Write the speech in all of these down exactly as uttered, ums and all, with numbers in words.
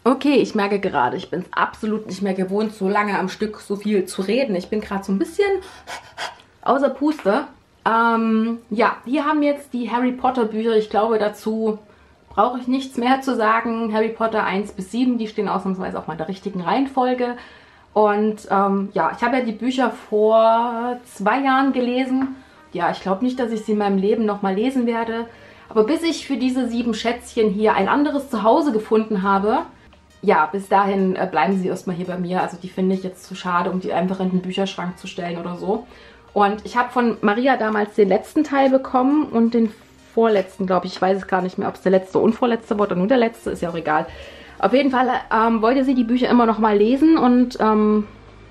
Okay, ich merke gerade, ich bin es absolut nicht mehr gewohnt, so lange am Stück so viel zu reden. Ich bin gerade so ein bisschen außer Puste. Ähm, ja, hier haben wir jetzt die Harry Potter Bücher. Ich glaube, dazu brauche ich nichts mehr zu sagen. Harry Potter eins bis sieben, die stehen ausnahmsweise auch mal in der richtigen Reihenfolge. Und ähm, ja, ich habe ja die Bücher vor zwei Jahren gelesen. Ja, ich glaube nicht, dass ich sie in meinem Leben nochmal lesen werde. Aber bis ich für diese sieben Schätzchen hier ein anderes Zuhause gefunden habe, ja, bis dahin äh, bleiben sie erstmal hier bei mir. Also die finde ich jetzt zu schade, um die einfach in den Bücherschrank zu stellen oder so. Und ich habe von Maria damals den letzten Teil bekommen und den vorletzten, glaube ich. Ich weiß es gar nicht mehr, ob es der letzte und vorletzte war oder nur der letzte, ist ja auch egal. Auf jeden Fall ähm, wollte sie die Bücher immer noch mal lesen und ähm,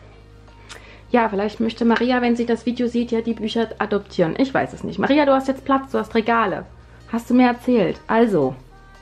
ja, vielleicht möchte Maria, wenn sie das Video sieht, ja die Bücher adoptieren. Ich weiß es nicht. Maria, du hast jetzt Platz, du hast Regale. Hast du mir erzählt. Also,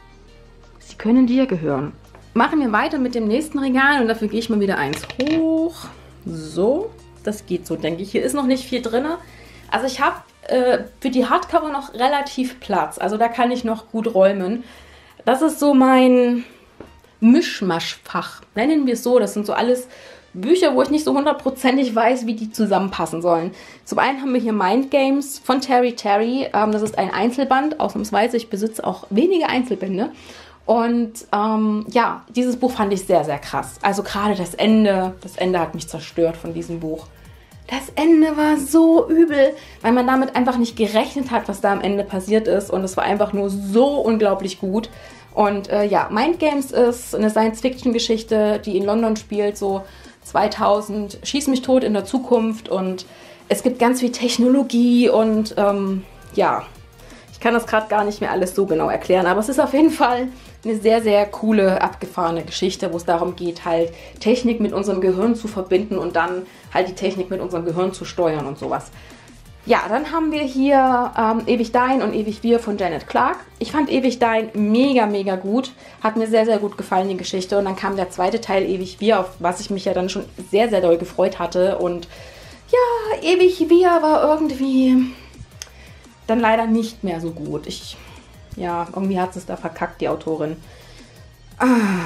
sie können dir gehören. Machen wir weiter mit dem nächsten Regal und dafür gehe ich mal wieder eins hoch. So, das geht so, denke ich. Hier ist noch nicht viel drin. Also ich habe äh, für die Hardcover noch relativ Platz. Also da kann ich noch gut räumen. Das ist so mein Mischmaschfach, nennen wir es so. Das sind so alles Bücher, wo ich nicht so hundertprozentig weiß, wie die zusammenpassen sollen. Zum einen haben wir hier Mind Games von Terry Terry. Ähm, das ist ein Einzelband, ausnahmsweise. Ich besitze auch wenige Einzelbände. Und ähm, ja, dieses Buch fand ich sehr, sehr krass. Also gerade das Ende, das Ende hat mich zerstört von diesem Buch. Das Ende war so übel, weil man damit einfach nicht gerechnet hat, was da am Ende passiert ist. Und es war einfach nur so unglaublich gut. Und äh, ja, Mind Games ist eine Science-Fiction-Geschichte, die in London spielt, so zweitausend, schieß mich tot in der Zukunft. Und es gibt ganz viel Technologie und ähm, ja, ich kann das gerade gar nicht mehr alles so genau erklären. Aber es ist auf jeden Fall eine sehr, sehr coole, abgefahrene Geschichte, wo es darum geht, halt Technik mit unserem Gehirn zu verbinden und dann halt die Technik mit unserem Gehirn zu steuern und sowas. Ja, dann haben wir hier ähm, Ewig Dein und Ewig Wir von Janet Clarke. Ich fand Ewig Dein mega, mega gut. Hat mir sehr, sehr gut gefallen, die Geschichte. Und dann kam der zweite Teil Ewig Wir, auf was ich mich ja dann schon sehr, sehr doll gefreut hatte. Und ja, Ewig Wir war irgendwie dann leider nicht mehr so gut. Ich, ja, irgendwie hat sie es da verkackt, die Autorin. Ah.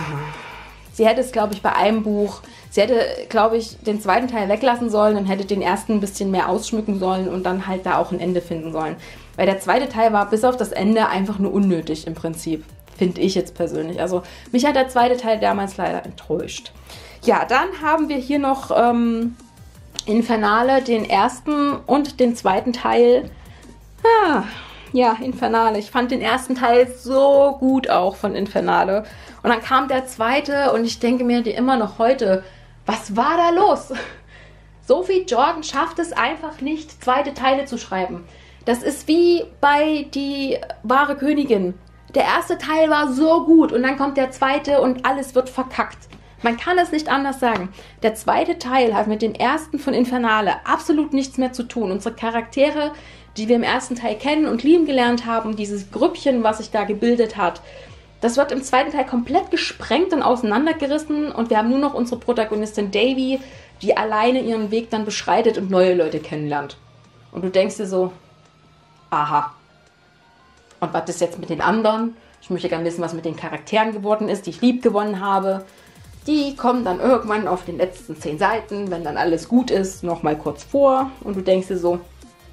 Sie hätte es, glaube ich, bei einem Buch, sie hätte, glaube ich, den zweiten Teil weglassen sollen und hätte den ersten ein bisschen mehr ausschmücken sollen und dann halt da auch ein Ende finden sollen. Weil der zweite Teil war bis auf das Ende einfach nur unnötig im Prinzip, finde ich jetzt persönlich. Also mich hat der zweite Teil damals leider enttäuscht. Ja, dann haben wir hier noch ähm, Infernale, den ersten und den zweiten Teil. Ah, ja, Infernale. Ich fand den ersten Teil so gut auch von Infernale. Und dann kam der zweite und ich denke mir immer noch heute, was war da los? Sophie Jordan schafft es einfach nicht, zweite Teile zu schreiben. Das ist wie bei Die wahre Königin. Der erste Teil war so gut und dann kommt der zweite und alles wird verkackt. Man kann es nicht anders sagen. Der zweite Teil hat mit dem ersten von Infernale absolut nichts mehr zu tun. Unsere Charaktere, die wir im ersten Teil kennen und lieben gelernt haben, dieses Grüppchen, was sich da gebildet hat, das wird im zweiten Teil komplett gesprengt und auseinandergerissen und wir haben nur noch unsere Protagonistin Davy, die alleine ihren Weg dann beschreitet und neue Leute kennenlernt. Und du denkst dir so, aha. Und was ist jetzt mit den anderen? Ich möchte gerne wissen, was mit den Charakteren geworden ist, die ich lieb gewonnen habe. Die kommen dann irgendwann auf den letzten zehn Seiten, wenn dann alles gut ist, nochmal kurz vor. Und du denkst dir so,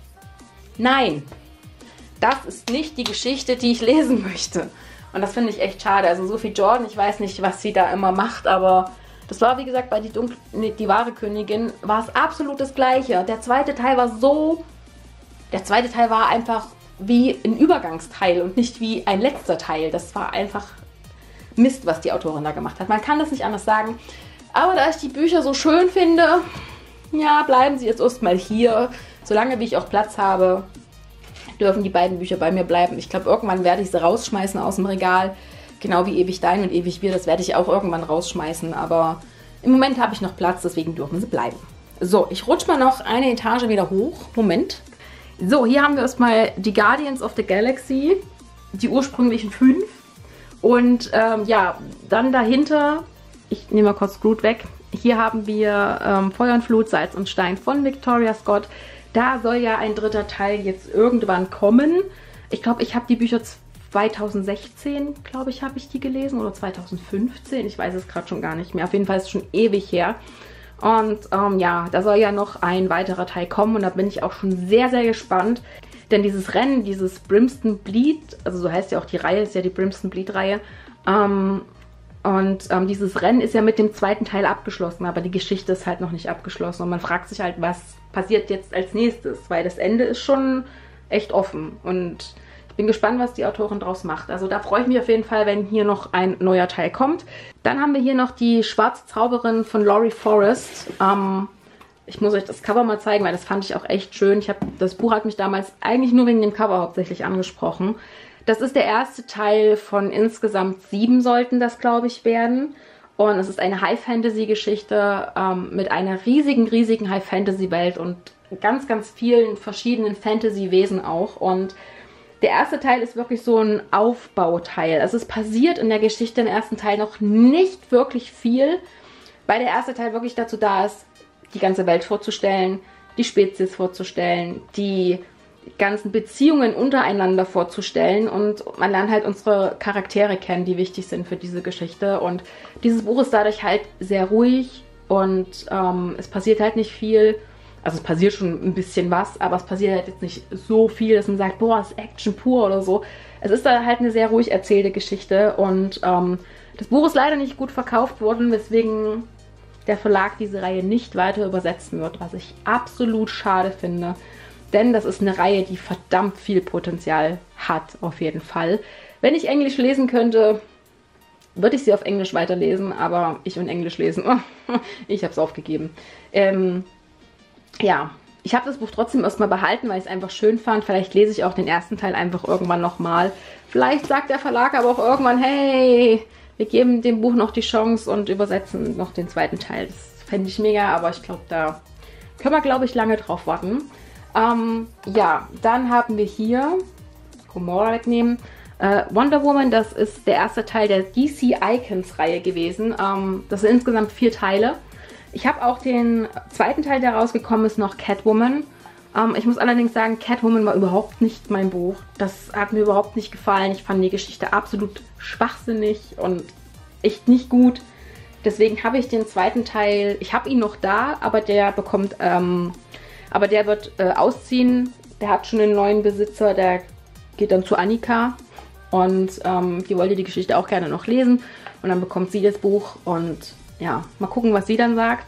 nein, das ist nicht die Geschichte, die ich lesen möchte. Und das finde ich echt schade. Also Sophie Jordan, ich weiß nicht, was sie da immer macht, aber das war, wie gesagt, bei Die, Dunkle, nee, die wahre Königin war es absolut das Gleiche. Der zweite Teil war so... Der zweite Teil war einfach wie ein Übergangsteil und nicht wie ein letzter Teil. Das war einfach Mist, was die Autorin da gemacht hat. Man kann das nicht anders sagen. Aber da ich die Bücher so schön finde, ja, bleiben sie jetzt erstmal hier. Solange wie ich auch Platz habe, dürfen die beiden Bücher bei mir bleiben. Ich glaube, irgendwann werde ich sie rausschmeißen aus dem Regal. Genau wie Ewig Dein und Ewig Wir, das werde ich auch irgendwann rausschmeißen. Aber im Moment habe ich noch Platz, deswegen dürfen sie bleiben. So, ich rutsche mal noch eine Etage wieder hoch. Moment. So, hier haben wir erstmal die Guardians of the Galaxy, die ursprünglichen fünf. Und ähm, ja, dann dahinter, ich nehme mal kurz Glut weg, hier haben wir ähm, Feuer und Flut, Salz und Stein von Victoria Scott. Da soll ja ein dritter Teil jetzt irgendwann kommen. Ich glaube, ich habe die Bücher zweitausendsechzehn, glaube ich, habe ich die gelesen. Oder zweitausendfünfzehn. Ich weiß es gerade schon gar nicht mehr. Auf jeden Fall ist es schon ewig her. Und ähm, ja, da soll ja noch ein weiterer Teil kommen. Und da bin ich auch schon sehr, sehr gespannt. Denn dieses Rennen, dieses Brimstone Bleed, also so heißt ja auch die Reihe, ist ja die Brimstone Bleed-Reihe. Ähm, und ähm, dieses Rennen ist ja mit dem zweiten Teil abgeschlossen. Aber die Geschichte ist halt noch nicht abgeschlossen. Und man fragt sich halt, was passiert jetzt als nächstes. Weil das Ende ist schon echt offen. Und ich bin gespannt, was die Autorin draus macht. Also da freue ich mich auf jeden Fall, wenn hier noch ein neuer Teil kommt. Dann haben wir hier noch die Schwarze Zauberin von Laurie Forrest. Ähm, ich muss euch das Cover mal zeigen, weil das fand ich auch echt schön. Ich hab, das Buch hat mich damals eigentlich nur wegen dem Cover hauptsächlich angesprochen. Das ist der erste Teil von insgesamt sieben sollten das, glaube ich, werden. Und es ist eine High-Fantasy-Geschichte ähm, mit einer riesigen, riesigen High-Fantasy-Welt und ganz, ganz vielen verschiedenen Fantasy-Wesen auch. Und der erste Teil ist wirklich so ein Aufbauteil. Also es passiert in der Geschichte im ersten Teil noch nicht wirklich viel, weil der erste Teil wirklich dazu da ist, die ganze Welt vorzustellen, die Spezies vorzustellen, die ganzen Beziehungen untereinander vorzustellen und man lernt halt unsere Charaktere kennen, die wichtig sind für diese Geschichte. Und dieses Buch ist dadurch halt sehr ruhig und ähm, es passiert halt nicht viel. Also es passiert schon ein bisschen was, aber es passiert halt jetzt nicht so viel, dass man sagt, boah, das ist Action pur oder so. Es ist da halt eine sehr ruhig erzählte Geschichte und ähm, das Buch ist leider nicht gut verkauft worden, weswegen der Verlag diese Reihe nicht weiter übersetzen wird, was ich absolut schade finde. Denn das ist eine Reihe, die verdammt viel Potenzial hat, auf jeden Fall. Wenn ich Englisch lesen könnte, würde ich sie auf Englisch weiterlesen, aber ich und Englisch lesen, ich habe es aufgegeben. Ähm... Ja, ich habe das Buch trotzdem erstmal behalten, weil ich es einfach schön fand. Vielleicht lese ich auch den ersten Teil einfach irgendwann nochmal. Vielleicht sagt der Verlag aber auch irgendwann, hey, wir geben dem Buch noch die Chance und übersetzen noch den zweiten Teil. Das fände ich mega, aber ich glaube, da können wir, glaube ich, lange drauf warten. Ähm, ja, dann haben wir hier, Gomorrah wegnehmen, äh, Wonder Woman. Das ist der erste Teil der D C Icons-Reihe gewesen. Ähm, das sind insgesamt vier Teile. Ich habe auch den zweiten Teil, der rausgekommen ist, noch Catwoman. Ähm, ich muss allerdings sagen, Catwoman war überhaupt nicht mein Buch. Das hat mir überhaupt nicht gefallen. Ich fand die Geschichte absolut schwachsinnig und echt nicht gut. Deswegen habe ich den zweiten Teil, ich habe ihn noch da, aber der bekommt, ähm, aber der wird äh, ausziehen. Der hat schon einen neuen Besitzer, der geht dann zu Annika. Und ähm, die wollte die Geschichte auch gerne noch lesen. Und dann bekommt sie das Buch und ja, mal gucken, was sie dann sagt.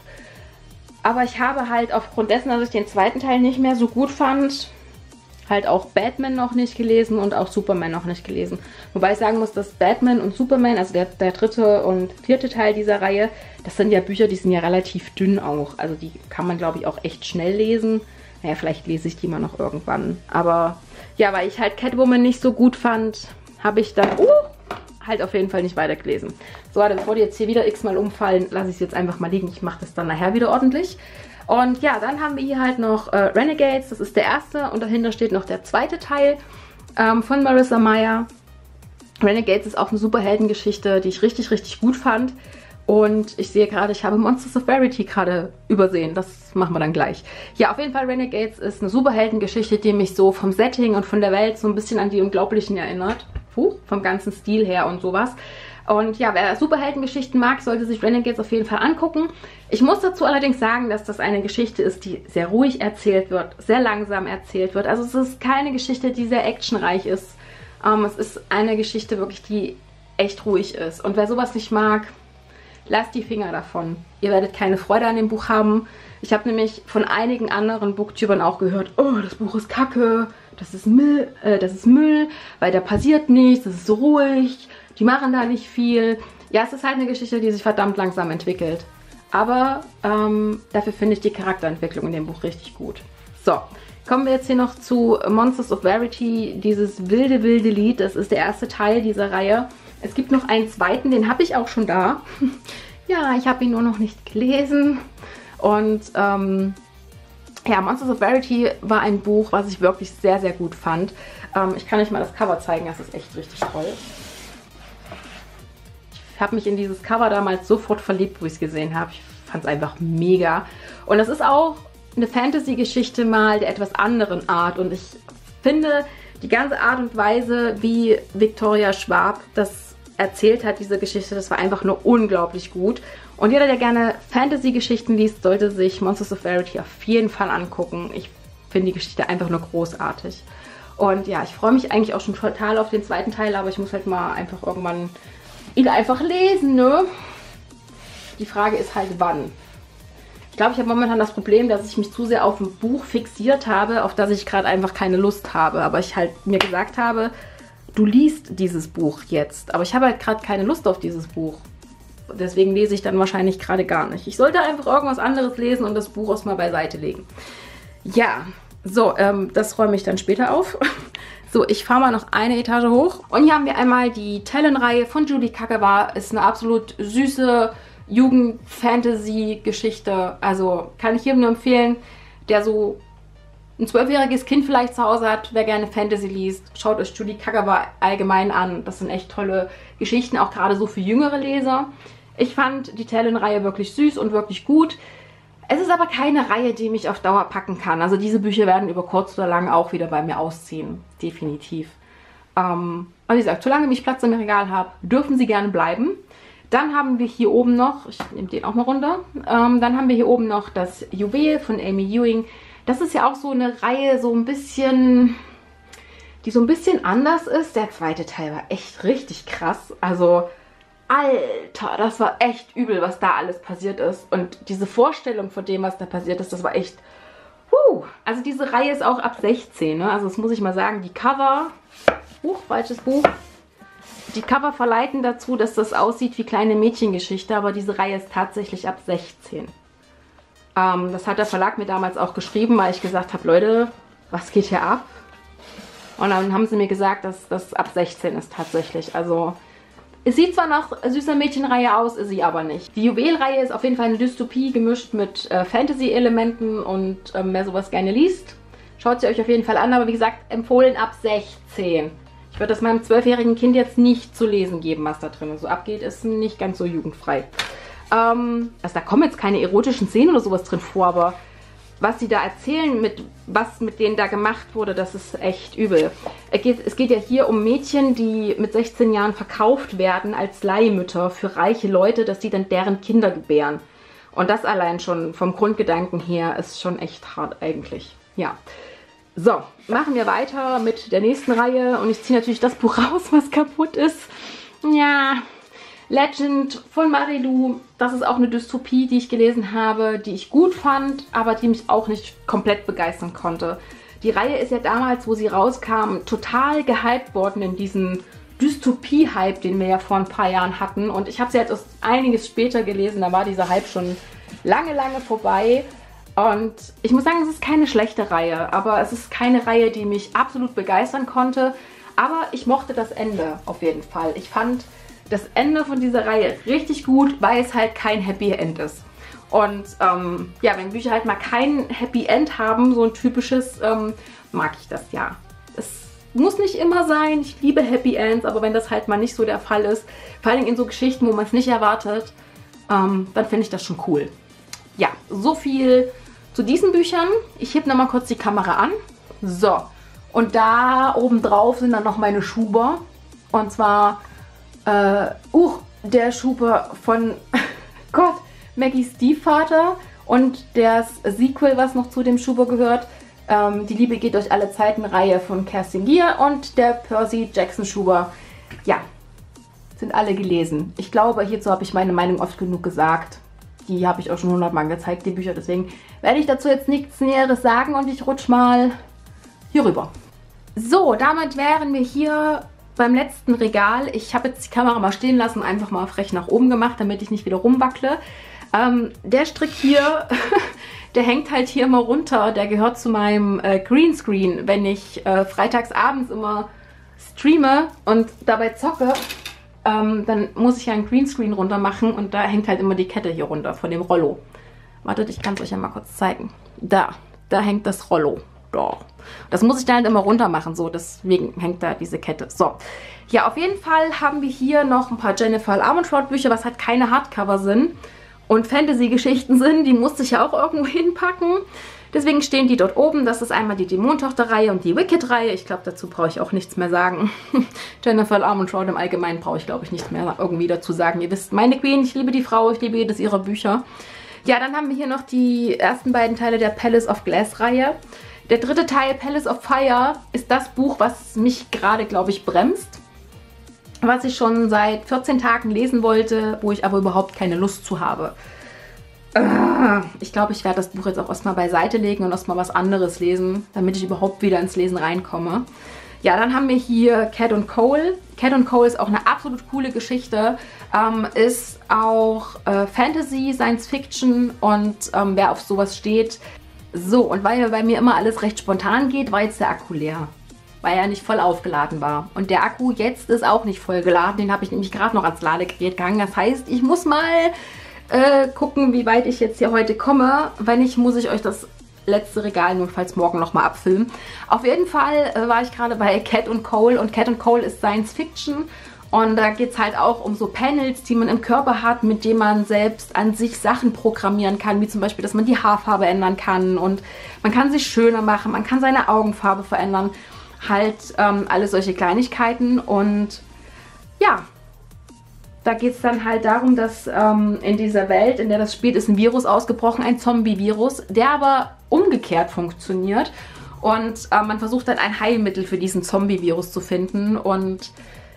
Aber ich habe halt aufgrund dessen, dass ich den zweiten Teil nicht mehr so gut fand, halt auch Batman noch nicht gelesen und auch Superman noch nicht gelesen. Wobei ich sagen muss, dass Batman und Superman, also der, der dritte und vierte Teil dieser Reihe, das sind ja Bücher, die sind ja relativ dünn auch. Also die kann man, glaube ich, auch echt schnell lesen. Naja, vielleicht lese ich die mal noch irgendwann. Aber ja, weil ich halt Catwoman nicht so gut fand, habe ich dann... Uh, halt auf jeden Fall nicht weitergelesen. So, warte, bevor die jetzt hier wieder x-mal umfallen, lasse ich es jetzt einfach mal liegen. Ich mache das dann nachher wieder ordentlich. Und ja, dann haben wir hier halt noch äh, Renegades. Das ist der erste und dahinter steht noch der zweite Teil ähm, von Marissa Meyer. Renegades ist auch eine Superheldengeschichte, die ich richtig, richtig gut fand. Und ich sehe gerade, ich habe Monsters of Verity gerade übersehen. Das machen wir dann gleich. Ja, auf jeden Fall, Renegades ist eine Superheldengeschichte, die mich so vom Setting und von der Welt so ein bisschen an die Unglaublichen erinnert. Puh, vom ganzen Stil her und sowas. Und ja, wer Superheldengeschichten mag, sollte sich Renegades auf jeden Fall angucken. Ich muss dazu allerdings sagen, dass das eine Geschichte ist, die sehr ruhig erzählt wird, sehr langsam erzählt wird. Also es ist keine Geschichte, die sehr actionreich ist. Ähm, es ist eine Geschichte wirklich, die echt ruhig ist. Und wer sowas nicht mag, lasst die Finger davon. Ihr werdet keine Freude an dem Buch haben. Ich habe nämlich von einigen anderen Booktubern auch gehört, oh, das Buch ist kacke, das ist Müll, äh, das ist Müll, weil da passiert nichts, das ist so ruhig, die machen da nicht viel. Ja, es ist halt eine Geschichte, die sich verdammt langsam entwickelt. Aber ähm, dafür finde ich die Charakterentwicklung in dem Buch richtig gut. So, kommen wir jetzt hier noch zu Monsters of Verity, dieses wilde, wilde Lied. Das ist der erste Teil dieser Reihe. Es gibt noch einen zweiten, den habe ich auch schon da. Ja, ich habe ihn nur noch nicht gelesen. Und ähm, ja, Monsters of Verity war ein Buch, was ich wirklich sehr, sehr gut fand. Ähm, ich kann euch mal das Cover zeigen, das ist echt richtig toll. Ich habe mich in dieses Cover damals sofort verliebt, wo ich es gesehen habe. Ich fand es einfach mega. Und es ist auch eine Fantasy-Geschichte mal der etwas anderen Art. Und ich finde, Die ganze Art und Weise, wie Victoria Schwab das erzählt hat, diese Geschichte, das war einfach nur unglaublich gut. Und jeder, der gerne Fantasy-Geschichten liest, sollte sich Monsters of Verity auf jeden Fall angucken. Ich finde die Geschichte einfach nur großartig. Und ja, ich freue mich eigentlich auch schon total auf den zweiten Teil, aber ich muss halt mal einfach irgendwann ihn einfach lesen, ne? Die Frage ist halt, wann. Ich glaube, ich habe momentan das Problem, dass ich mich zu sehr auf ein Buch fixiert habe, auf das ich gerade einfach keine Lust habe. Aber ich halt mir gesagt habe, du liest dieses Buch jetzt. Aber ich habe halt gerade keine Lust auf dieses Buch. Deswegen lese ich dann wahrscheinlich gerade gar nicht. Ich sollte einfach irgendwas anderes lesen und das Buch erstmal beiseite legen. Ja, so, ähm, das räume ich dann später auf. So, ich fahre mal noch eine Etage hoch. Und hier haben wir einmal die Talon-Reihe von Julie Kagawa. Ist eine absolut süße Jugend-Fantasy-Geschichte. Also kann ich jedem nur empfehlen, der so ein zwölfjähriges Kind vielleicht zu Hause hat, wer gerne Fantasy liest. Schaut euch Julie Kagawa allgemein an. Das sind echt tolle Geschichten, auch gerade so für jüngere Leser. Ich fand die Talon-Reihe wirklich süß und wirklich gut. Es ist aber keine Reihe, die mich auf Dauer packen kann. Also diese Bücher werden über kurz oder lang auch wieder bei mir ausziehen. Definitiv. Ähm, aber wie gesagt, solange ich Platz im Regal habe, dürfen sie gerne bleiben. Dann haben wir hier oben noch, ich nehme den auch mal runter, ähm, dann haben wir hier oben noch das Juwel von Amy Ewing. Das ist ja auch so eine Reihe, so ein bisschen, die so ein bisschen anders ist. Der zweite Teil war echt richtig krass. Also, Alter, das war echt übel, was da alles passiert ist. Und diese Vorstellung von dem, was da passiert ist, das war echt, huh. Also diese Reihe ist auch ab sechzehn, ne? Also das muss ich mal sagen, die Cover, huch, falsches Buch. Die Cover verleiten dazu, dass das aussieht wie kleine Mädchengeschichte, aber diese Reihe ist tatsächlich ab sechzehn. Ähm, das hat der Verlag mir damals auch geschrieben, weil ich gesagt habe, Leute, was geht hier ab? Und dann haben sie mir gesagt, dass das ab sechzehn ist tatsächlich. Also es sieht zwar nach süßer Mädchenreihe aus, ist sie aber nicht. Die Juwelreihe ist auf jeden Fall eine Dystopie gemischt mit äh, Fantasy-Elementen und ähm, wer sowas gerne liest, schaut sie euch auf jeden Fall an. Aber wie gesagt, empfohlen ab sechzehn. Ich würde das meinem zwölfjährigen Kind jetzt nicht zu lesen geben, was da drin so abgeht. Ist nicht ganz so jugendfrei. Ähm, also da kommen jetzt keine erotischen Szenen oder sowas drin vor, aber was sie da erzählen, mit was mit denen da gemacht wurde, das ist echt übel. Es geht, es geht ja hier um Mädchen, die mit sechzehn Jahren verkauft werden als Leihmütter für reiche Leute, dass die dann deren Kinder gebären. Und das allein schon vom Grundgedanken her ist schon echt hart eigentlich. Ja. So, machen wir weiter mit der nächsten Reihe. Und ich ziehe natürlich das Buch raus, was kaputt ist. Ja, Legend von Marilou. Das ist auch eine Dystopie, die ich gelesen habe, die ich gut fand, aber die mich auch nicht komplett begeistern konnte. Die Reihe ist ja damals, wo sie rauskam, total gehypt worden in diesen Dystopie-Hype, den wir ja vor ein paar Jahren hatten. Und ich habe sie jetzt erst einiges später gelesen, da war dieser Hype schon lange, lange vorbei. Und ich muss sagen, es ist keine schlechte Reihe, aber es ist keine Reihe, die mich absolut begeistern konnte. Aber ich mochte das Ende auf jeden Fall. Ich fand das Ende von dieser Reihe richtig gut, weil es halt kein Happy End ist. Und ähm, ja, wenn Bücher halt mal kein Happy End haben, so ein typisches, ähm, mag ich das ja. Es muss nicht immer sein, ich liebe Happy Ends, aber wenn das halt mal nicht so der Fall ist, vor allem in so Geschichten, wo man es nicht erwartet, ähm, dann finde ich das schon cool. Ja, so viel zu diesen Büchern. Ich hebe nochmal kurz die Kamera an. So, und da oben drauf sind dann noch meine Schuber. Und zwar, äh, uh, der Schuber von, Gott, Maggies Stiefvater und das Sequel, was noch zu dem Schuber gehört. Ähm, die Liebe geht durch alle Zeiten Reihe von Kerstin Gier und der Percy Jackson Schuber. Ja, sind alle gelesen. Ich glaube, hierzu habe ich meine Meinung oft genug gesagt. Die habe ich auch schon hundertmal gezeigt, die Bücher. Deswegen werde ich dazu jetzt nichts Näheres sagen und ich rutsche mal hier rüber. So, damit wären wir hier beim letzten Regal. Ich habe jetzt die Kamera mal stehen lassen, einfach mal frech nach oben gemacht, damit ich nicht wieder rumwackle. Ähm, der Strick hier, der hängt halt hier immer runter. Der gehört zu meinem äh, Greenscreen, wenn ich äh, freitags abends immer streame und dabei zocke. Ähm, dann muss ich ja einen Greenscreen runter machen und da hängt halt immer die Kette hier runter von dem Rollo. Wartet, ich kann es euch ja mal kurz zeigen. Da, da hängt das Rollo. Da. Das muss ich dann halt immer runter machen, so, deswegen hängt da diese Kette. So, ja, auf jeden Fall haben wir hier noch ein paar Jennifer Armentrout Bücher, was halt keine Hardcover sind und Fantasy-Geschichten sind. Die musste ich ja auch irgendwo hinpacken. Deswegen stehen die dort oben. Das ist einmal die Dämonentochter-Reihe und die Wicked-Reihe. Ich glaube, dazu brauche ich auch nichts mehr sagen. Jennifer Armentrout im Allgemeinen brauche ich, glaube ich, nichts mehr irgendwie dazu sagen. Ihr wisst, meine Queen, ich liebe die Frau, ich liebe jedes ihrer Bücher. Ja, dann haben wir hier noch die ersten beiden Teile der Palace of Glass-Reihe. Der dritte Teil, Palace of Fire, ist das Buch, was mich gerade, glaube ich, bremst. Was ich schon seit vierzehn Tagen lesen wollte, wo ich aber überhaupt keine Lust zu habe. Ich glaube, ich werde das Buch jetzt auch erstmal beiseite legen und erstmal was anderes lesen, damit ich überhaupt wieder ins Lesen reinkomme. Ja, dann haben wir hier Cat und Cole. Cat und Cole ist auch eine absolut coole Geschichte. Ähm, ist auch äh, Fantasy, Science Fiction und ähm, wer auf sowas steht. So, und weil bei mir immer alles recht spontan geht, war jetzt der Akku leer. Weil er nicht voll aufgeladen war. Und der Akku jetzt ist auch nicht voll geladen. Den habe ich nämlich gerade noch ans Ladegerät gehangen. Das heißt, ich muss mal äh, gucken, wie weit ich jetzt hier heute komme. Wenn nicht, muss ich euch das letzte Regal notfalls morgen nochmal abfilmen. Auf jeden Fall äh, war ich gerade bei Cat und Cole. Und Cat und Cole ist Science Fiction. Und da geht es halt auch um so Panels, die man im Körper hat, mit denen man selbst an sich Sachen programmieren kann. Wie zum Beispiel, dass man die Haarfarbe ändern kann. Und man kann sich schöner machen. Man kann seine Augenfarbe verändern. Halt ähm, alle solche Kleinigkeiten und ja, da geht es dann halt darum, dass ähm, in dieser Welt, in der das spielt, ist ein Virus ausgebrochen, ein Zombie-Virus, der aber umgekehrt funktioniert und äh, man versucht dann ein Heilmittel für diesen Zombie-Virus zu finden und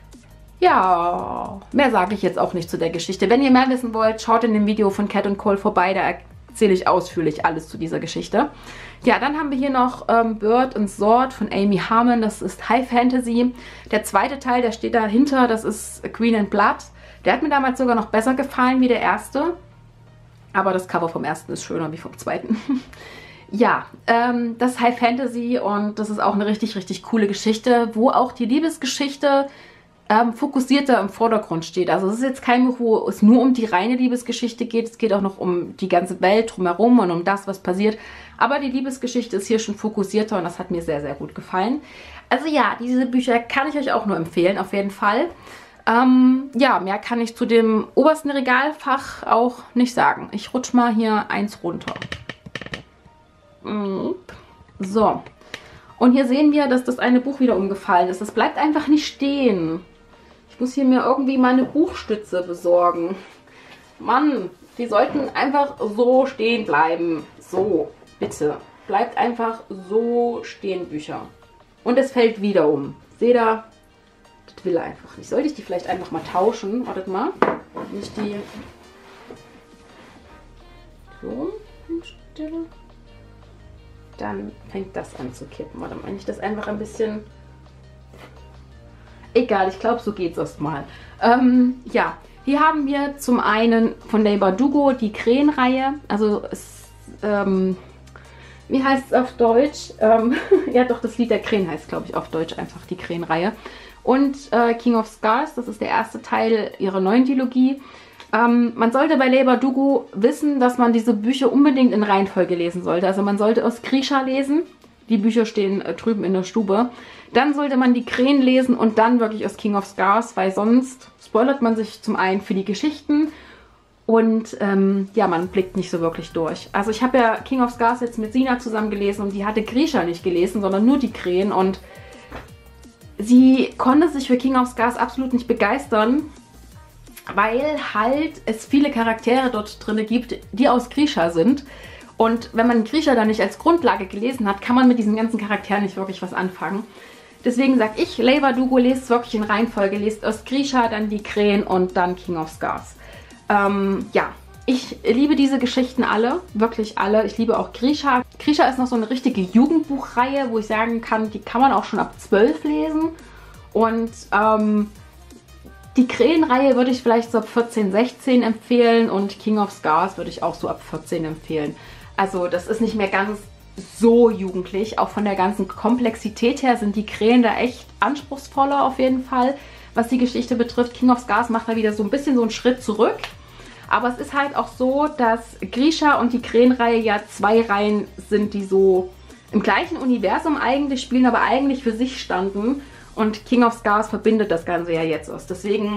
ja, mehr sage ich jetzt auch nicht zu der Geschichte. Wenn ihr mehr wissen wollt, schaut in dem Video von Cat und Cole vorbei, da erzähle ich ausführlich alles zu dieser Geschichte. Ja, dann haben wir hier noch ähm, Bird and Sword von Amy Harmon. Das ist High Fantasy. Der zweite Teil, der steht dahinter, das ist Queen and Blood. Der hat mir damals sogar noch besser gefallen wie der erste. Aber das Cover vom ersten ist schöner wie vom zweiten. Ja, ähm, das ist High Fantasy und das ist auch eine richtig, richtig coole Geschichte, wo auch die Liebesgeschichte ähm, fokussierter im Vordergrund steht. Also es ist jetzt kein Buch, wo es nur um die reine Liebesgeschichte geht. Es geht auch noch um die ganze Welt drumherum und um das, was passiert. Aber die Liebesgeschichte ist hier schon fokussierter und das hat mir sehr, sehr gut gefallen. Also ja, diese Bücher kann ich euch auch nur empfehlen, auf jeden Fall. Ähm, ja, mehr kann ich zu dem obersten Regalfach auch nicht sagen. Ich rutsche mal hier eins runter. So. Und hier sehen wir, dass das eine Buch wieder umgefallen ist. Das bleibt einfach nicht stehen. Ich muss hier mir irgendwie mal eine Buchstütze besorgen. Mann, die sollten einfach so stehen bleiben. So. Bitte, bleibt einfach so stehen, Bücher. Und es fällt wieder um. Seht ihr? Das will er einfach nicht. Sollte ich die vielleicht einfach mal tauschen? Wartet mal. Wenn ich die so hinstelle, dann fängt das an zu kippen. Warte mal, wenn ich das einfach ein bisschen... Egal, ich glaube, so geht es erstmal. Ähm, ja, hier haben wir zum einen von Leigh Bardugo die Krähenreihe. Also es... Ähm, Wie heißt es auf Deutsch? Ähm, ja doch, das Lied der Krähen heißt, glaube ich, auf Deutsch einfach die Krähenreihe. Und äh, King of Scars, das ist der erste Teil ihrer neuen Trilogie. Ähm, man sollte bei Leigh Bardugo wissen, dass man diese Bücher unbedingt in Reihenfolge lesen sollte. Also man sollte aus Grisha lesen. Die Bücher stehen äh, drüben in der Stube. Dann sollte man die Krähen lesen und dann wirklich aus King of Scars, weil sonst spoilert man sich zum einen für die Geschichten. Und ähm, ja, man blickt nicht so wirklich durch. Also ich habe ja King of Scars jetzt mit Sina zusammen gelesen und die hatte Grisha nicht gelesen, sondern nur die Krähen. Und sie konnte sich für King of Scars absolut nicht begeistern, weil halt es viele Charaktere dort drin gibt, die aus Grisha sind. Und wenn man Grisha dann nicht als Grundlage gelesen hat, kann man mit diesen ganzen Charakteren nicht wirklich was anfangen. Deswegen sage ich, Leigh Bardugo, lest wirklich in Reihenfolge. Lest aus Grisha, dann die Krähen und dann King of Scars. Ähm, ja, ich liebe diese Geschichten alle, wirklich alle. Ich liebe auch Grisha. Grisha ist noch so eine richtige Jugendbuchreihe, wo ich sagen kann, die kann man auch schon ab zwölf lesen. Und ähm, die Krähenreihe würde ich vielleicht so ab vierzehn, sechzehn empfehlen und King of Scars würde ich auch so ab vierzehn empfehlen. Also das ist nicht mehr ganz so jugendlich. Auch von der ganzen Komplexität her sind die Krähen da echt anspruchsvoller auf jeden Fall, was die Geschichte betrifft. King of Scars macht da wieder so ein bisschen so einen Schritt zurück. Aber es ist halt auch so, dass Grisha und die Krähenreihe ja zwei Reihen sind, die so im gleichen Universum eigentlich spielen, aber eigentlich für sich standen. Und King of Scars verbindet das Ganze ja jetzt aus. Deswegen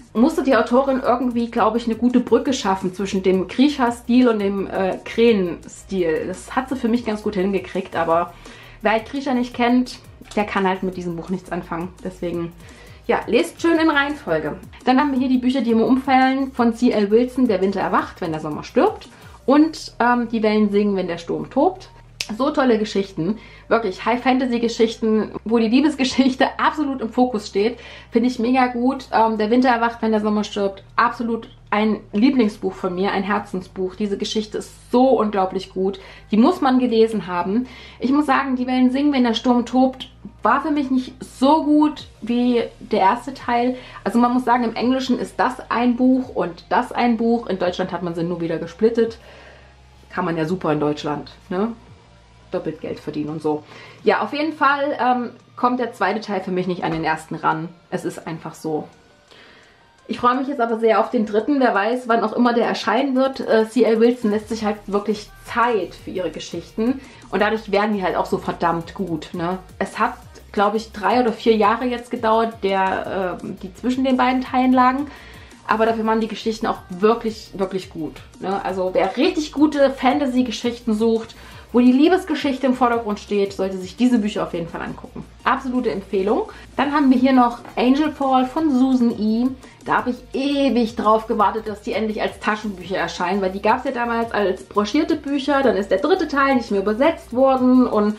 musste die Autorin irgendwie, glaube ich, eine gute Brücke schaffen zwischen dem Grisha-Stil und dem äh, Krähen-Stil. Das hat sie für mich ganz gut hingekriegt, aber wer halt Grisha nicht kennt, der kann halt mit diesem Buch nichts anfangen. Deswegen, ja, lest schön in Reihenfolge. Dann haben wir hier die Bücher, die mir umfallen, von C L Wilson, Der Winter erwacht, wenn der Sommer stirbt. Und ähm, Die Wellen singen, wenn der Sturm tobt. So tolle Geschichten, wirklich High-Fantasy-Geschichten, wo die Liebesgeschichte absolut im Fokus steht. Finde ich mega gut. Ähm, Der Winter erwacht, wenn der Sommer stirbt. Absolut ein Lieblingsbuch von mir, ein Herzensbuch. Diese Geschichte ist so unglaublich gut. Die muss man gelesen haben. Ich muss sagen, Die Wellen singen, wenn der Sturm tobt, war für mich nicht so gut wie der erste Teil. Also man muss sagen, im Englischen ist das ein Buch und das ein Buch. In Deutschland hat man sie nur wieder gesplittet. Kann man ja super in Deutschland, ne? Doppelt Geld verdienen und so. Ja, auf jeden Fall ähm, kommt der zweite Teil für mich nicht an den ersten ran. Es ist einfach so. Ich freue mich jetzt aber sehr auf den dritten. Wer weiß, wann auch immer der erscheinen wird. Äh, C L Wilson lässt sich halt wirklich Zeit für ihre Geschichten. Und dadurch werden die halt auch so verdammt gut. Ne? Es hat, glaube ich, drei oder vier Jahre jetzt gedauert, der, äh, die zwischen den beiden Teilen lagen. Aber dafür waren die Geschichten auch wirklich, wirklich gut. Ne? Also wer richtig gute Fantasy-Geschichten sucht, wo die Liebesgeschichte im Vordergrund steht, sollte sich diese Bücher auf jeden Fall angucken. Absolute Empfehlung. Dann haben wir hier noch Angel Fall von Susan E. Da habe ich ewig drauf gewartet, dass die endlich als Taschenbücher erscheinen, weil die gab es ja damals als broschierte Bücher. Dann ist der dritte Teil nicht mehr übersetzt worden und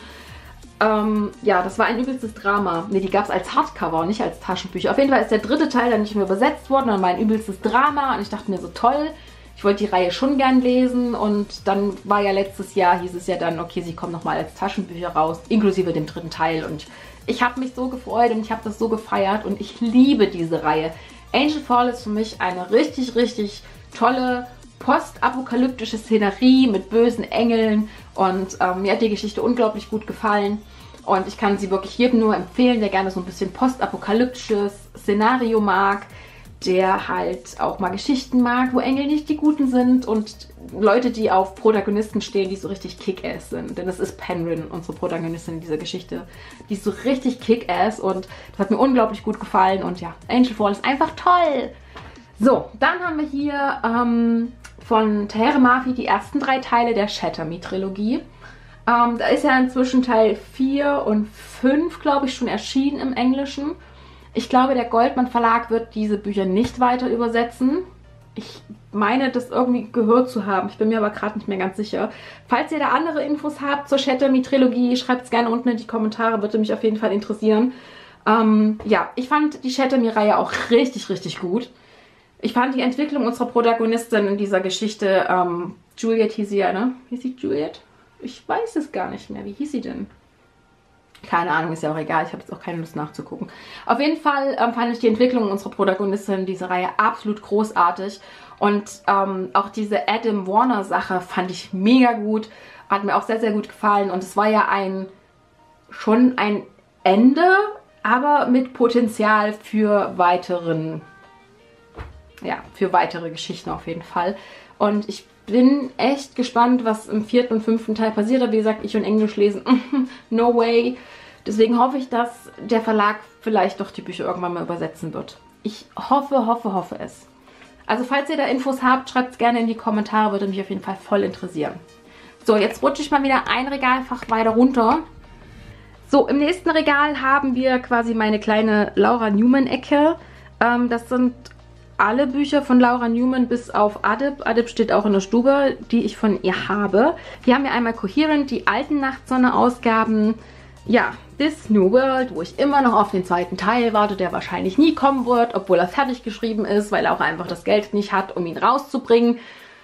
ähm, ja, das war ein übelstes Drama. Ne, die gab es als Hardcover, nicht als Taschenbücher. Auf jeden Fall ist der dritte Teil dann nicht mehr übersetzt worden, dann war ein übelstes Drama und ich dachte mir so, toll. Ich wollte die Reihe schon gern lesen und dann war ja letztes Jahr, hieß es ja dann, okay, sie kommen nochmal als Taschenbücher raus, inklusive dem dritten Teil. Und ich habe mich so gefreut und ich habe das so gefeiert und ich liebe diese Reihe. Angel Fall ist für mich eine richtig, richtig tolle postapokalyptische Szenerie mit bösen Engeln und ähm, mir hat die Geschichte unglaublich gut gefallen. Und ich kann sie wirklich jedem nur empfehlen, der gerne so ein bisschen postapokalyptisches Szenario mag, der halt auch mal Geschichten mag, wo Engel nicht die Guten sind und Leute, die auf Protagonisten stehen, die so richtig Kick-Ass sind. Denn das ist Penryn, unsere Protagonistin in dieser Geschichte. Die ist so richtig Kick-Ass und das hat mir unglaublich gut gefallen. Und ja, Angel Fall ist einfach toll. So, dann haben wir hier ähm, von Tahereh Mafi die ersten drei Teile der Shatter Me Trilogie. Ähm, da ist ja inzwischen Teil vier und fünf, glaube ich, schon erschienen im Englischen. Ich glaube, der Goldmann Verlag wird diese Bücher nicht weiter übersetzen. Ich meine, das irgendwie gehört zu haben. Ich bin mir aber gerade nicht mehr ganz sicher. Falls ihr da andere Infos habt zur Shatter Me Trilogie, schreibt es gerne unten in die Kommentare. Würde mich auf jeden Fall interessieren. Ähm, ja, ich fand die Shatter Me Reihe auch richtig, richtig gut. Ich fand die Entwicklung unserer Protagonistin in dieser Geschichte, ähm, Juliet hieß sie ja, ne? Hieß sie Juliet? Ich weiß es gar nicht mehr. Wie hieß sie denn? Keine Ahnung, ist ja auch egal. Ich habe jetzt auch keine Lust nachzugucken. Auf jeden Fall ähm, fand ich die Entwicklung unserer Protagonistin in dieser Reihe absolut großartig. Und ähm, auch diese Adam Warner Sache fand ich mega gut. Hat mir auch sehr, sehr gut gefallen. Und es war ja ein schon ein Ende, aber mit Potenzial für weiteren, ja, für weitere Geschichten auf jeden Fall. Und ich bin echt gespannt, was im vierten und fünften Teil passiert. Aber wie gesagt, ich und Englisch lesen, no way. Deswegen hoffe ich, dass der Verlag vielleicht doch die Bücher irgendwann mal übersetzen wird. Ich hoffe, hoffe, hoffe es. Also falls ihr da Infos habt, schreibt es gerne in die Kommentare, würde mich auf jeden Fall voll interessieren. So, jetzt rutsche ich mal wieder ein Regalfach weiter runter. So, im nächsten Regal haben wir quasi meine kleine Laura Newman-Ecke. Ähm, das sind alle Bücher von Laura Newman bis auf Adib. Adib steht auch in der Stube, die ich von ihr habe. Hier haben wir einmal Coherent, die alten Nachtsonne-Ausgaben. Ja, This New World, wo ich immer noch auf den zweiten Teil warte, der wahrscheinlich nie kommen wird, obwohl er fertig geschrieben ist, weil er auch einfach das Geld nicht hat, um ihn rauszubringen.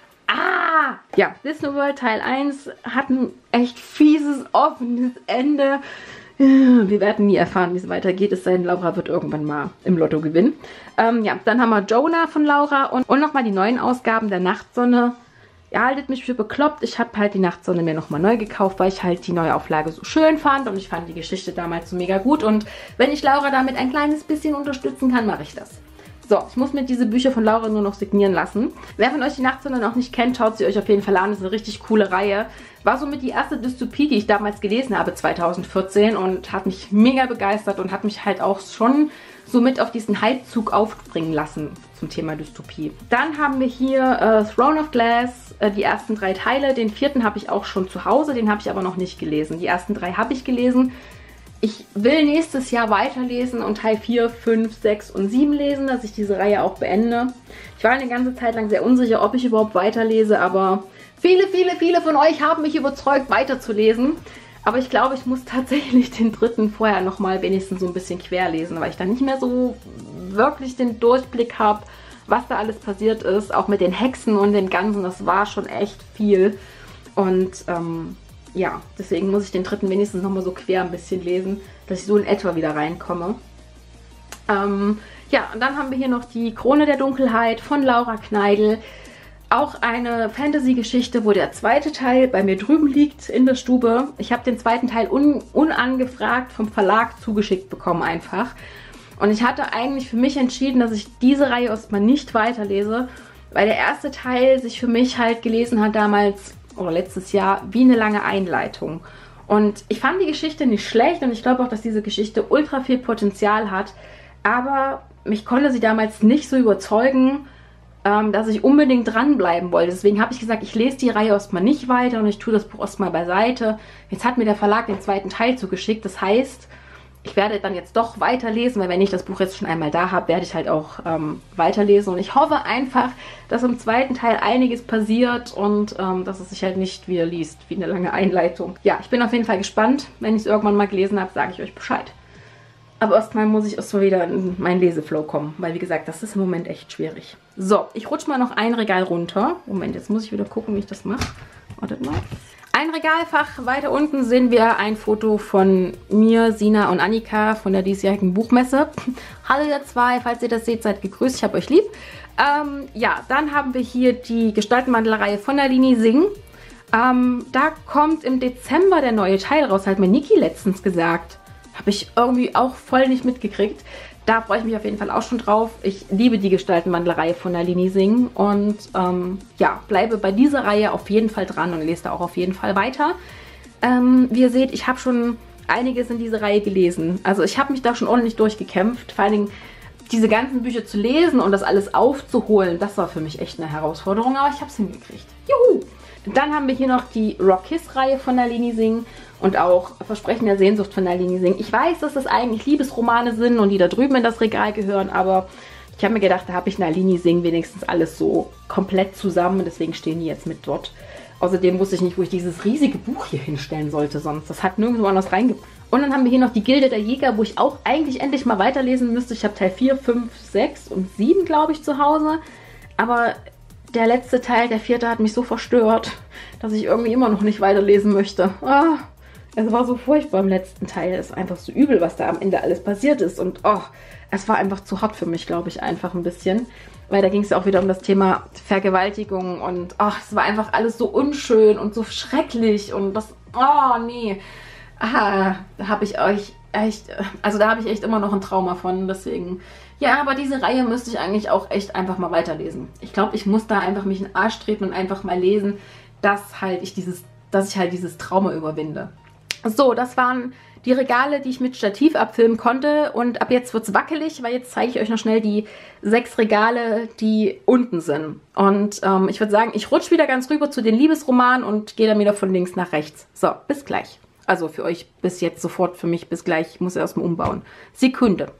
Ah! Ja, This New World Teil eins hat ein echt fieses, offenes Ende. Wir werden nie erfahren, wie es weitergeht, es sei denn, Laura wird irgendwann mal im Lotto gewinnen. Ähm, ja, dann haben wir Jonah von Laura und, und nochmal die neuen Ausgaben der Nachtsonne. Ihr haltet mich für bekloppt. Ich habe halt die Nachtsonne mir nochmal neu gekauft, weil ich halt die neue Auflage so schön fand und ich fand die Geschichte damals so mega gut. Und wenn ich Laura damit ein kleines bisschen unterstützen kann, mache ich das. So, ich muss mir diese Bücher von Laura nur noch signieren lassen. Wer von euch die Nachtsonne noch nicht kennt, schaut sie euch auf jeden Fall an. Das ist eine richtig coole Reihe. War somit die erste Dystopie, die ich damals gelesen habe, zweitausendvierzehn. Und hat mich mega begeistert und hat mich halt auch schon so mit auf diesen Hypezug aufspringen lassen. zum Thema Dystopie. Dann haben wir hier äh, Throne of Glass, äh, die ersten drei Teile. Den vierten habe ich auch schon zu Hause, den habe ich aber noch nicht gelesen. Die ersten drei habe ich gelesen. Ich will nächstes Jahr weiterlesen und Teil vier, fünf, sechs und sieben lesen, dass ich diese Reihe auch beende. Ich war eine ganze Zeit lang sehr unsicher, ob ich überhaupt weiterlese, aber viele, viele, viele von euch haben mich überzeugt, weiterzulesen. Aber ich glaube, ich muss tatsächlich den dritten vorher nochmal wenigstens so ein bisschen querlesen, weil ich dann nicht mehr so wirklich den Durchblick habe, was da alles passiert ist. Auch mit den Hexen und den Ganzen, das war schon echt viel. Und ähm, ja, deswegen muss ich den dritten wenigstens nochmal so quer ein bisschen lesen, dass ich so in etwa wieder reinkomme. Ähm, ja, und dann haben wir hier noch die Krone der Dunkelheit von Laura Kneidl. Auch eine Fantasy-Geschichte, wo der zweite Teil bei mir drüben liegt in der Stube. Ich habe den zweiten Teil un unangefragt vom Verlag zugeschickt bekommen einfach. Und ich hatte eigentlich für mich entschieden, dass ich diese Reihe erstmal nicht weiterlese, weil der erste Teil sich für mich halt gelesen hat damals, oder letztes Jahr, wie eine lange Einleitung. Und ich fand die Geschichte nicht schlecht und ich glaube auch, dass diese Geschichte ultra viel Potenzial hat. Aber mich konnte sie damals nicht so überzeugen, ähm, dass ich unbedingt dranbleiben wollte. Deswegen habe ich gesagt, ich lese die Reihe erstmal nicht weiter und ich tue das Buch erstmal beiseite. Jetzt hat mir der Verlag den zweiten Teil zugeschickt. Das heißt, ich werde dann jetzt doch weiterlesen, weil wenn ich das Buch jetzt schon einmal da habe, werde ich halt auch ähm, weiterlesen. Und ich hoffe einfach, dass im zweiten Teil einiges passiert und ähm, dass es sich halt nicht wieder liest, wie eine lange Einleitung. Ja, ich bin auf jeden Fall gespannt. Wenn ich es irgendwann mal gelesen habe, sage ich euch Bescheid. Aber erstmal muss ich erstmal wieder in meinen Leseflow kommen, weil wie gesagt, das ist im Moment echt schwierig. So, ich rutsche mal noch ein Regal runter. Moment, jetzt muss ich wieder gucken, wie ich das mache. Wartet mal. Ein Regalfach weiter unten sehen wir ein Foto von mir, Sina und Annika von der diesjährigen Buchmesse. Hallo ihr zwei, falls ihr das seht, seid gegrüßt, ich habe euch lieb. Ähm, ja, dann haben wir hier die Gestaltenwandlerreihe von der Lini Singh. Ähm, da kommt im Dezember der neue Teil raus, hat mir Niki letztens gesagt. Habe ich irgendwie auch voll nicht mitgekriegt. Da freue ich mich auf jeden Fall auch schon drauf. Ich liebe die Gestaltenwandlerei von der Lini Singh und ähm, ja, bleibe bei dieser Reihe auf jeden Fall dran und lese da auch auf jeden Fall weiter. Ähm, wie ihr seht, ich habe schon einiges in diese Reihe gelesen. Also ich habe mich da schon ordentlich durchgekämpft. Vor allen Dingen diese ganzen Bücher zu lesen und das alles aufzuholen, das war für mich echt eine Herausforderung, aber ich habe es hingekriegt. Juhu! Dann haben wir hier noch die Rock Kiss-Reihe von der Lini Singh und auch Versprechen der Sehnsucht von der Lini Singh. Ich weiß, dass das eigentlich Liebesromane sind und die da drüben in das Regal gehören, aber ich habe mir gedacht, da habe ich in der Lini Singh wenigstens alles so komplett zusammen. Deswegen stehen die jetzt mit dort. Außerdem wusste ich nicht, wo ich dieses riesige Buch hier hinstellen sollte sonst. Das hat nirgendwo anders reingepasst. Und dann haben wir hier noch die Gilde der Jäger, wo ich auch eigentlich endlich mal weiterlesen müsste. Ich habe Teil vier, fünf, sechs und sieben, glaube ich, zu Hause. Aber der letzte Teil, der vierte, hat mich so verstört, dass ich irgendwie immer noch nicht weiterlesen möchte. Ah, es war so furchtbar im letzten Teil. Es ist einfach so übel, was da am Ende alles passiert ist. Und oh, es war einfach zu hart für mich, glaube ich, einfach ein bisschen. Weil da ging es ja auch wieder um das Thema Vergewaltigung. Und oh, es war einfach alles so unschön und so schrecklich. Und das, oh nee. Ah, da habe ich euch echt, also da habe ich echt immer noch ein Trauma von. Deswegen, ja, aber diese Reihe müsste ich eigentlich auch echt einfach mal weiterlesen. Ich glaube, ich muss da einfach mich in den Arsch treten und einfach mal lesen, dass halt ich dieses, dass ich halt dieses Trauma überwinde. So, das waren die Regale, die ich mit Stativ abfilmen konnte. Und ab jetzt wird es wackelig, weil jetzt zeige ich euch noch schnell die sechs Regale, die unten sind. Und ähm, ich würde sagen, ich rutsche wieder ganz rüber zu den Liebesromanen und gehe dann wieder von links nach rechts. So, bis gleich. Also für euch bis jetzt sofort, für mich bis gleich. Ich muss erstmal umbauen. Sekunde.